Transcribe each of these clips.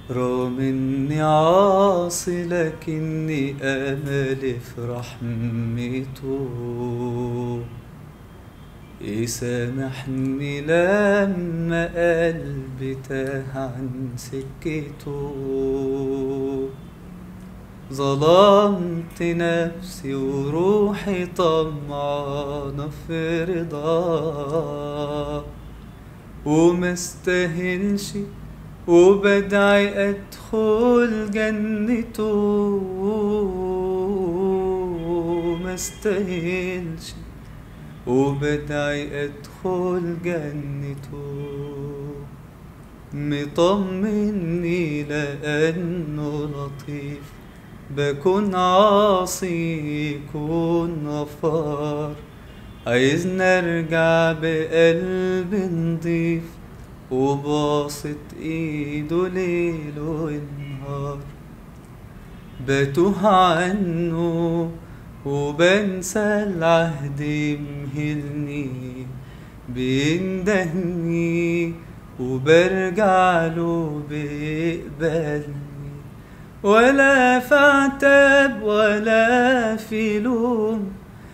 رغم اني عاصي لكني املي في رحمته، يسامحني لما قلبي تاه عن سكته. ظلمت نفسي وروحي طمعانة في رضاه، ومستاهلش وبدعي ادخل جنته. مستاهلش وبدعي ادخل جنته. مطمني لانه لطيف، بكون عاصي يكون غفار، عايزني ارجع بقلب نضيف، وباسط ايده ليل ونهار. بتوه عنه وبنسى العهد يمهلني، بيندهني وبرجع له بيقبلني. ولا في عتاب ولا في لوم،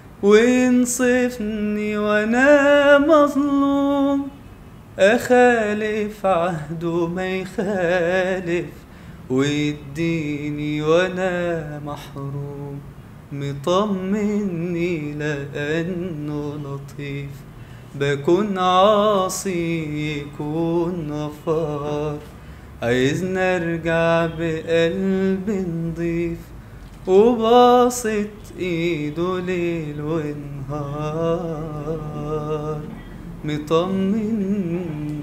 وينصفني وانا مظلوم. اخالف عهده ما يخالف، ويديني وانا محروم. مطمني لانه لطيف، بكون عاصي يكون غفار، عايزني ارجع بقلب نضيف، وباسط ايده ليل ونهار. مطمني